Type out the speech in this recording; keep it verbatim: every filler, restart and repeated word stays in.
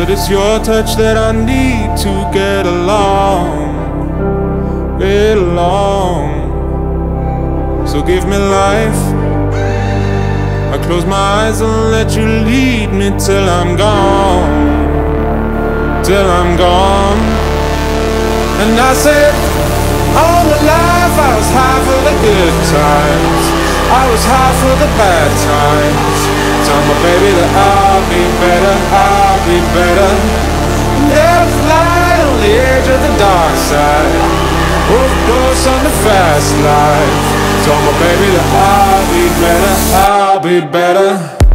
But it's your touch that I need to get along, get along. So give me life. I close my eyes and let you lead me till I'm gone, till I'm gone. And I said, all my life I was high for the good times, I was high for the bad times. Tell my baby that I'll be better, I'll be better. Never fly on the edge of the dark side, overdose on the fast life. Tell my baby that I'll be better, I'll be better.